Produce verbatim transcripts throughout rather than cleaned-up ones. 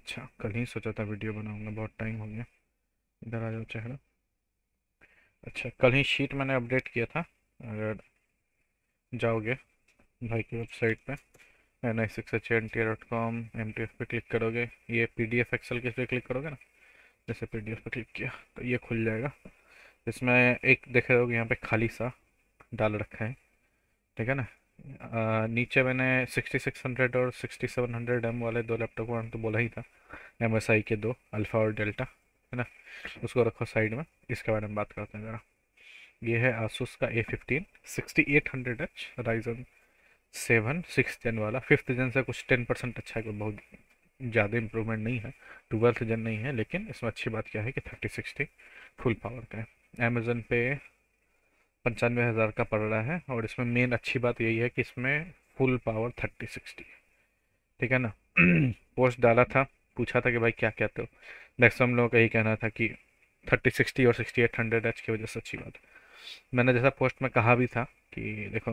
अच्छा, कल ही सोचा था वीडियो बनाऊंगा, बहुत टाइम हो गया। इधर आ जाओ चेहरा। अच्छा, कल ही शीट मैंने अपडेट किया था। अगर जाओगे भाई की वेबसाइट पे, N I six H N T R dot com M T F पे क्लिक करोगे, ये पी डी एफ एक्सेल के पे क्लिक करोगे ना, जैसे पी डी एफ पे क्लिक किया तो ये खुल जाएगा। इसमें एक देख रहे होगे यहाँ पे खाली सा डाल रखा है, ठीक है ना। आ, नीचे मैंने सिक्सटी सिक्स हंड्रेड और सिक्सटी सेवन हंड्रेड एम वाले दो लैपटॉप का नाम तो बोला ही था। एम एस आई के दो, अल्फ़ा और डेल्टा, है ना। उसको रखो साइड में, इसके बारे में बात करते हैं ज़रा। ये है आसूस का A fifteen sixty eight hundred H Ryzen seven six gen वाला। फिफ्थ जेन से कुछ टेन परसेंट अच्छा है, कोई बहुत ज़्यादा इंप्रूवमेंट नहीं है। ट्वेल्थ जेन नहीं है, लेकिन इसमें अच्छी बात क्या है कि थर्टी सिक्सटी फुल पावर का है। अमेजन पे पंचानवे हज़ार का पड़ रहा है, और इसमें मेन अच्छी बात यही है कि इसमें फुल पावर थर्टी सिक्सटी, ठीक है ना। पोस्ट डाला था, पूछा था कि भाई क्या कहते हो। मैक्सिमम लोगों का यही कहना था कि थर्टी सिक्सटी और सिक्सटी एट हंड्रेड एच की वजह से अच्छी बात है। मैंने जैसा पोस्ट में कहा भी था कि देखो,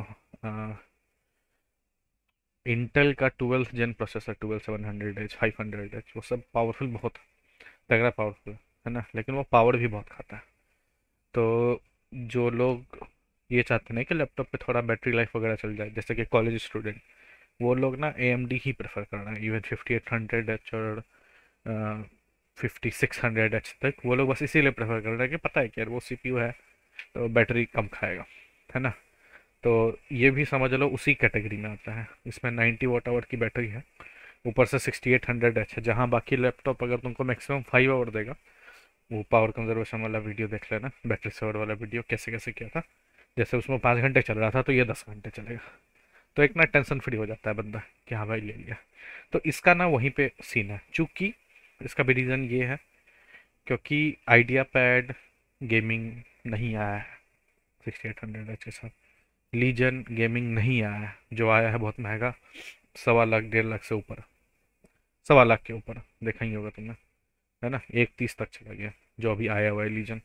इंटेल का twelfth gen processor twelve seven hundred H five hundred H वो सब पावरफुल बहुत तगड़ा पावरफुल है ना, लेकिन वो पावर भी बहुत खाता है। तो जो लोग ये चाहते हैं कि लैपटॉप पे थोड़ा बैटरी लाइफ वगैरह चल जाए, जैसे कि कॉलेज स्टूडेंट, वो लोग ना ए एम डी ही प्रेफर कर रहे हैं। Even fifty eight hundred H और फिफ्टी सिक्स हंड्रेड एच तक वो लोग बस इसीलिए प्रेफर कर रहे हैं कि पता है कि यार वो सी पी यू है तो बैटरी कम खाएगा, है ना। तो ये भी समझ लो उसी कैटेगरी में आता है। इसमें नाइन्टी वाट आवर की बैटरी है, ऊपर से सिक्सटी एट हंड्रेड एच है। जहाँ बाकी लैपटॉप अगर तुमको मैक्सिमम फाइव आवर देगा, वो पावर कंजर्वेशन वाला वीडियो देख लेना, बैटरी सेवर वाला वीडियो कैसे कैसे किया था। जैसे उसमें पाँच घंटे चल रहा था तो ये दस घंटे चलेगा। तो एक ना टेंशन फ्री हो जाता है बंदा कि हाँ भाई ले लिया। तो इसका ना वहीं पे सीन है, चूंकि इसका भी रीज़न ये है क्योंकि आइडिया पैड गेमिंग नहीं आया है सिक्सटी एट हंड्रेड एच के साथ। लीजन गेमिंग नहीं आया है, जो आया है बहुत महंगा, सवा लाख डेढ़ लाख से ऊपर, सवा लाख के ऊपर देखा ही होगा तुमने, है ना। एक तीस तक चला गया जो अभी आया हुआ है Legion.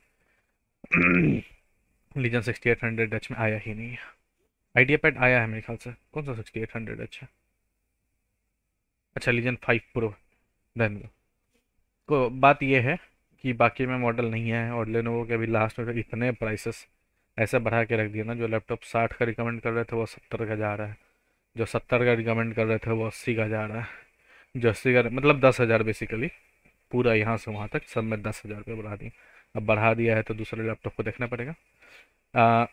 Legion sixty eight hundred H में आया ही नहीं है। आइडिया पैड आया है मेरे ख्याल से, कौन सा सिक्सटी एट हंड्रेड एच है। अच्छा, लीजन फाइव प्रो, देन को बात ये है कि बाकी में मॉडल नहीं है, और लेनोवो के अभी लास्ट में इतने प्राइसेस ऐसे बढ़ा के रख दिए ना, जो लैपटॉप साठ का रिकमेंड कर रहे थे वो सत्तर का जा रहा है, जो सत्तर का रिकमेंड कर रहे थे वो अस्सी का जा रहा है, जो अस्सी का मतलब दस हज़ार बेसिकली, पूरा यहाँ से वहाँ तक सब में दस हज़ार रुपये बढ़ा दिए। अब बढ़ा दिया है तो दूसरे लैपटॉप को देखना पड़ेगा। आ,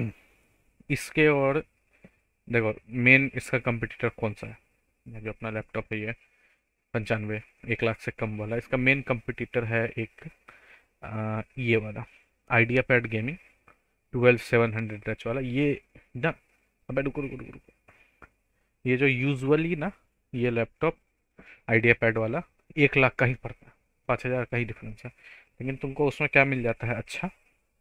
इसके और देखो, मेन इसका कंपटीटर कौन सा है, ये जो अपना लैपटॉप है ये पंचानवे एक लाख से कम वाला, इसका मेन कंपटीटर है एक आ, ये वाला IdeaPad gaming twelve seven hundred H वाला ये ना। अबे रुको रुको रुको रुको, ये जो यूजुअली ना, ये लैपटॉप आइडिया पैड वाला एक लाख का ही पड़ता है, पाँच हज़ार का ही डिफरेंस है। लेकिन तुमको उसमें क्या मिल जाता है अच्छा,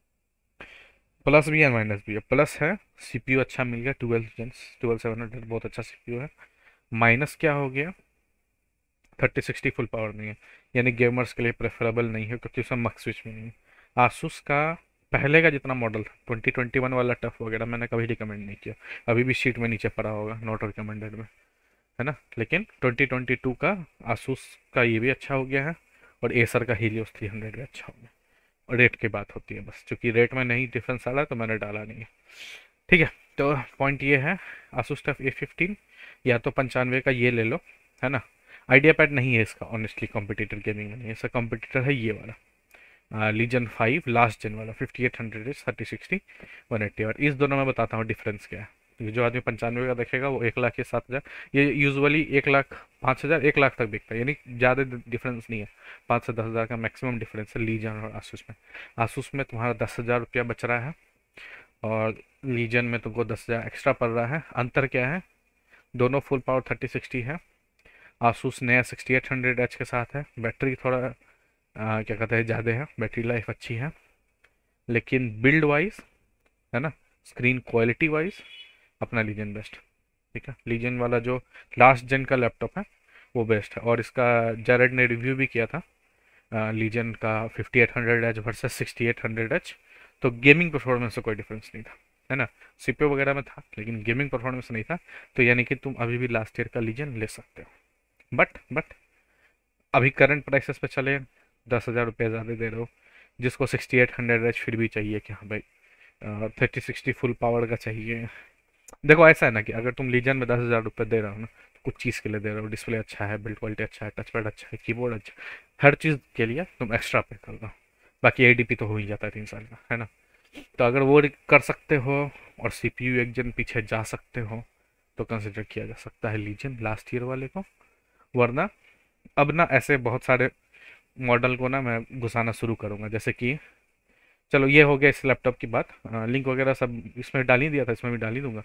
प्लस भी है माइनस भी है। प्लस है सीपीयू अच्छा मिल गया, twelve gen twelve seven hundred बहुत अच्छा सीपीयू है। माइनस क्या हो गया, थर्टी सिक्सटी फुल पावर नहीं है, यानी गेमर्स के लिए प्रेफरेबल नहीं है क्योंकि उसमें मक स्विच में नहीं है। आसूस का पहले का जितना मॉडल था ट्वेंटी ट्वेंटी वन वाला टफ वगैरह मैंने कभी रिकमेंड नहीं किया, अभी भी शीट में नीचे पड़ा होगा नॉट रिकमेंडेड में, है ना। लेकिन ट्वेंटी ट्वेंटी टू का आसूस का ये भी अच्छा हो गया है, और एसर का हीलियोस थ्री हंड्रेड भी अच्छा हो गया। और रेट की बात होती है बस, क्योंकि रेट में नहीं डिफरेंस आ रहा है तो मैंने डाला नहीं है, ठीक है। तो पॉइंट ये है, आसूस टफ ए फिफ्टीन या तो पंचानवे का ये ले लो, है ना। आइडिया पैड नहीं है इसका, ऑनेस्टली कॉम्पिटिटर गेमिंग में नहीं है इसका, कॉम्पिटिटर है ये वाला लीजन फाइव लास्ट जेन वाला fifty eight hundred is thirty sixty one eighty. और इस दोनों में बताता हूँ डिफरेंस क्या है। ये जो आदमी पंचानवे का देखेगा वो एक लाख या सात हज़ार, ये यूजुअली एक लाख पाँच हज़ार एक लाख तक बिकता है, यानी ज़्यादा डिफरेंस नहीं है, पाँच से दस हज़ार का मैक्सिमम डिफरेंस है लीजन और आसूस में। आसूस में तुम्हारा दस हज़ार रुपया बच रहा है, और लीजन में तुमको दस हज़ार एक्स्ट्रा पड़ रहा है। अंतर क्या है, दोनों फुल पावर थर्टी सिक्सटी है। आसूस नया सिक्सटी एट हंड्रेड एच के साथ है, बैटरी थोड़ा आ, क्या कहते हैं ज़्यादा है, बैटरी लाइफ अच्छी है, लेकिन बिल्ड वाइज, है ना, स्क्रीन क्वालिटी वाइज अपना लीजन बेस्ट, ठीक है। लीजन वाला जो लास्ट जेन का लैपटॉप है वो बेस्ट है, और इसका जैरेड ने रिव्यू भी किया था लीजन का fifty eight hundred H versus sixty eight hundred H. तो गेमिंग परफॉर्मेंस से कोई डिफरेंस नहीं था, है ना। सीपीयू वगैरह में था लेकिन गेमिंग परफॉर्मेंस नहीं था। तो यानी कि तुम अभी भी लास्ट ईयर का लीजन ले सकते हो, बट बट अभी करंट प्राइसेस पे चले, दस हज़ार रुपये ज़्यादा दे रहे हो। जिसको सिक्सटी एट हंड्रेड एच फिर भी चाहिए कि हाँ भाई थर्टी सिक्सटी फुल पावर का चाहिए। देखो ऐसा है ना कि अगर तुम लीजन में दस हज़ार रुपये दे रहे हो ना, तो कुछ चीज़ के लिए दे रहे हो, डिस्प्ले अच्छा है, बिल्ड क्वालिटी अच्छा है, टच पैड अच्छा है, कीबोर्ड अच्छा है, हर चीज़ के लिए तुम एक्स्ट्रा पे कर दो। बाकी एडीपी तो हो ही जाता है तीन साल का, है ना। तो अगर वो कर सकते हो और सीपीयू एक जन पीछे जा सकते हो, तो कंसिडर किया जा सकता है लीजन लास्ट ईयर वाले को। वरना अब ना ऐसे बहुत सारे मॉडल को ना मैं घुसाना शुरू करूंगा, जैसे कि चलो ये हो गया इस लैपटॉप की बात। लिंक वगैरह सब इसमें डाल ही दिया था, इसमें भी डाल ही दूंगा।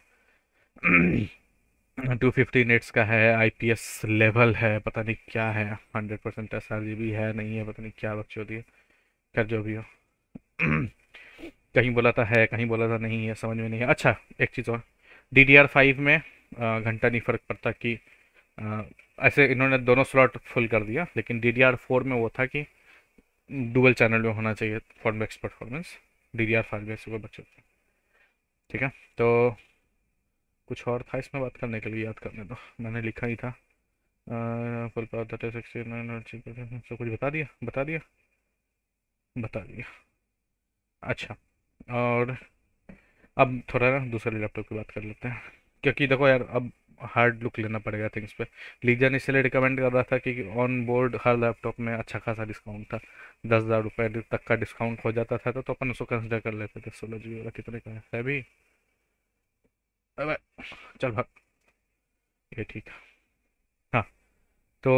टू फिफ्टी नेट्स का है, आईपीएस लेवल है, पता नहीं क्या है, hundred percent S R G B है नहीं है, पता नहीं क्या बकचोदी है। खैर जो भी हो। कहीं बोला था है, कहीं बोला था नहीं है, समझ में नहीं है। अच्छा एक चीज़ और, डी डी आर फाइव में अ, घंटा नहीं फर्क पड़ता कि अ, ऐसे इन्होंने दोनों स्लॉट फुल कर दिया, लेकिन डी डी आर फोर में वो था कि डुअल चैनल में होना चाहिए for best performance. D D R five में ऐसे कोई बच्चे, ठीक है। तो कुछ और था इसमें बात करने के लिए, याद करने दो, मैंने लिखा ही था। Full power thirty sixty nine सब कुछ बता दिया, बता दिया, बता दिया। अच्छा, और अब थोड़ा ना दूसरे लैपटॉप की बात कर लेते हैं, क्योंकि देखो यार अब हार्ड लुक लेना पड़ेगा थिंग्स पे। लीजन इसलिए रिकमेंड कर रहा था कि ऑन बोर्ड हर लैपटॉप में अच्छा खासा डिस्काउंट था, दस हज़ार रुपये तक का डिस्काउंट हो जाता था, तो, तो अपन उसको कंसिडर कर लेते थे। सोलह जी बी वाला कितने का है भी? अबे चल भाग, ये ठीक है। हाँ, तो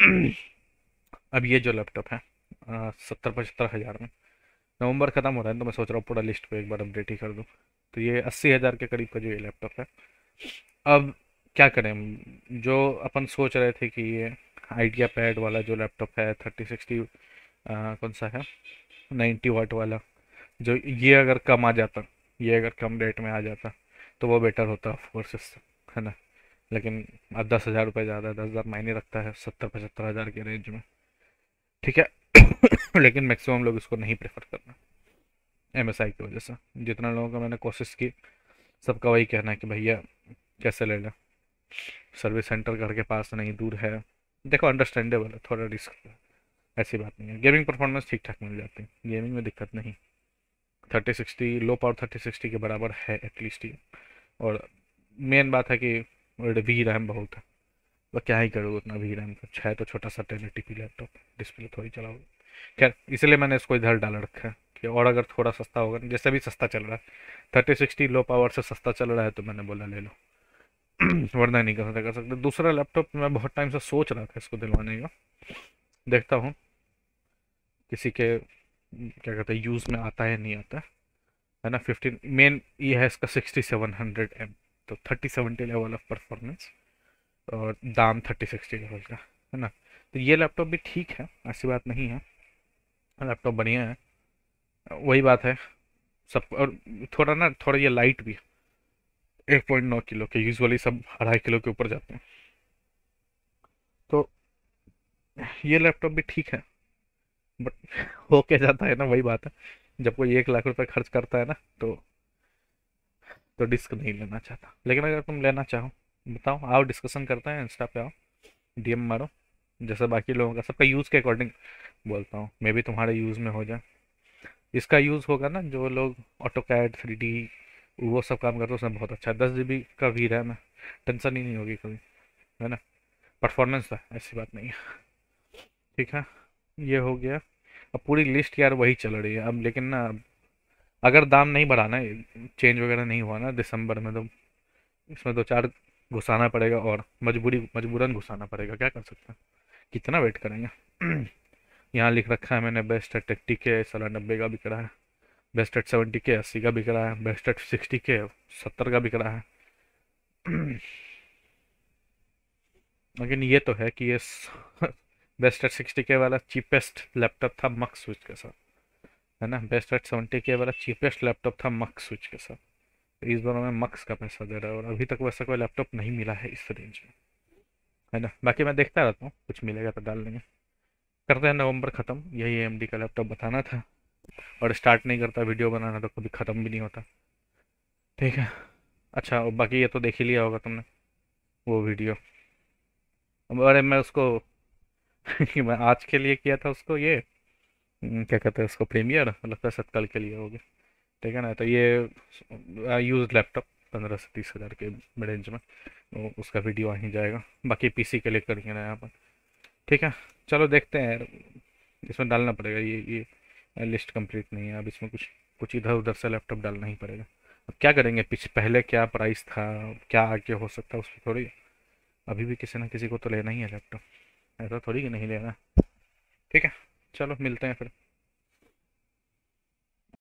अब ये जो लैपटॉप है सत्तर पचहत्तर हज़ार में, नवंबर ख़त्म हो रहा है, तो मैं सोच रहा हूँ पूरा लिस्ट को एक बार अपडेट ही कर दूँ। तो ये अस्सी हज़ार के करीब का जो ये लैपटॉप है, अब क्या करें। जो अपन सोच रहे थे कि ये आइडिया पैड वाला जो लैपटॉप है थर्टी सिक्सटी, कौन सा है, नाइन्टी वाट वाला, जो ये अगर कम आ जाता, ये अगर कम रेट में आ जाता तो वो बेटर होता ऑफकोर्स इससे, है ना। लेकिन अब दस हज़ार रुपये ज़्यादा है, दस हज़ार मायने रखता है सत्तर पचहत्तर हज़ार के रेंज में, ठीक है। लेकिन मैक्सिमम लोग इसको नहीं प्रेफर करना एम एस आई की वजह से। जितना लोगों का मैंने कोशिश की, सबका वही कहना है कि भैया कैसे ले लें, सर्विस सेंटर घर के पास नहीं, दूर है। देखो अंडरस्टैंडेबल है, थोड़ा रिस्क है, ऐसी बात नहीं है। गेमिंग परफॉर्मेंस ठीक ठाक मिल जाती है, गेमिंग में दिक्कत नहीं। Thirty sixty low power thirty sixty के बराबर है एटलीस्ट ये। और मेन बात है कि वी रैम बहुत है, वह क्या ही करोगे उतना वी रैम का, है तो छोटा सा ten eighty P laptop, display थोड़ी चलाओगे। खैर इसलिए मैंने इसको इधर डाल रखा है कि और अगर थोड़ा सस्ता होगा, जैसे भी सस्ता चल रहा है, थर्टी सिक्सटी लो पावर से सस्ता चल रहा है, तो मैंने बोला ले लो। वरना नहीं कर सकते, कर सकते। दूसरा लैपटॉप मैं बहुत टाइम से सोच रहा था इसको दिलवाने का, देखता हूँ किसी के क्या कहते हैं यूज़ में आता है नहीं आता, है ना। फिफ्टीन मेन ये है इसका सिक्सटी सेवन हंड्रेड एम, तो thirty seventy level of performance, और दाम थर्टी सिक्सटी लेवल का, है ना। तो ये लैपटॉप भी ठीक है, ऐसी बात नहीं है, लैपटॉप बढ़िया है। वही बात है सब, और थोड़ा ना थोड़ा ये लाइट भी, एक पॉइंट नौ किलो के, यूजुअली सब अढ़ाई किलो के ऊपर जाते हैं। तो ये लैपटॉप भी ठीक है, बट हो क्या जाता है ना, वही बात है, जब कोई एक लाख रुपए खर्च करता है ना, तो तो डिस्क नहीं लेना चाहता। लेकिन अगर तुम लेना चाहो, बताओ, आओ डिस्कशन करते हैं, इंस्टा पे आओ, डी एम मारो, जैसे बाकी लोगों का सबका यूज़ के अकॉर्डिंग बोलता हूँ, मे भी तुम्हारे यूज़ में हो जाए। इसका यूज़ होगा ना, जो लोग ऑटो कैड थ्री डी वो सब काम करते हैं, उसमें बहुत अच्छा है। दस जी बी का वी रैम है, टेंशन ही नहीं होगी कभी, है ना। परफॉर्मेंस है, ऐसी बात नहीं है, ठीक है। ये हो गया। अब पूरी लिस्ट यार वही चल रही है अब, लेकिन ना अगर दाम नहीं बढ़ाना है, चेंज वगैरह नहीं हुआ ना दिसंबर में, तो इसमें दो चार घुसाना पड़ेगा, और मजबूरी मजबूरन घुसाना पड़ेगा, क्या कर सकते हैं, कितना वेट करेंगे। यहाँ लिख रखा है मैंने, बेस्ट एट एट्टी के साला नब्बे का बिक रहा है, बेस्ट एट सेवेंटी के अस्सी का बिक रहा है, बेस्ट एट सिक्सटी के सत्तर का बिक रहा है। लेकिन ये तो है कि ये बेस्ट एट सिक्सटी के वाला चीपेस्ट लैपटॉप था मक स्विच के साथ, है ना। बेस्ट एट सेवेंटी के वाला चीपेस्ट लैपटॉप था मक स्विच के साथ। तो इस बार में मक्स का पैसा दे रहा है, और अभी तक वैसा कोई लैपटॉप नहीं मिला है इस रेंज में, है ना। बाकी मैं देखता रहता हूँ, कुछ मिलेगा तो डाल देंगे। करते हैं नवंबर ख़त्म, यही ए एम डी का लैपटॉप बताना था। और स्टार्ट नहीं करता वीडियो बनाना तो कभी ख़त्म भी नहीं होता, ठीक है। अच्छा, और बाकी ये तो देख ही लिया होगा तुमने वो वीडियो। अब अरे मैं उसको कि मैं आज के लिए किया था उसको ये, हम्म, क्या कहते हैं उसको, प्रीमियर, लगता है शायद कल के लिए होगी। ठीक है ना, तो ये यूज लैपटॉप पंद्रह से तीस हज़ार के रेंज में, तो उसका वीडियो आ ही जाएगा। बाकी पीसी के लिए करिए ना यहाँ पर। ठीक है, चलो देखते हैं यार, इसमें डालना पड़ेगा ये ये लिस्ट कंप्लीट नहीं है अब, इसमें कुछ कुछ इधर उधर से लैपटॉप डालना ही पड़ेगा। अब क्या करेंगे, पिछ पहले क्या प्राइस था, क्या आगे हो सकता है उस पर थोड़ी, अभी भी किसी ना किसी को तो लेना ही है लैपटॉप, ऐसा थोड़ी कि नहीं लेना। ठीक है, चलो मिलते हैं फिर।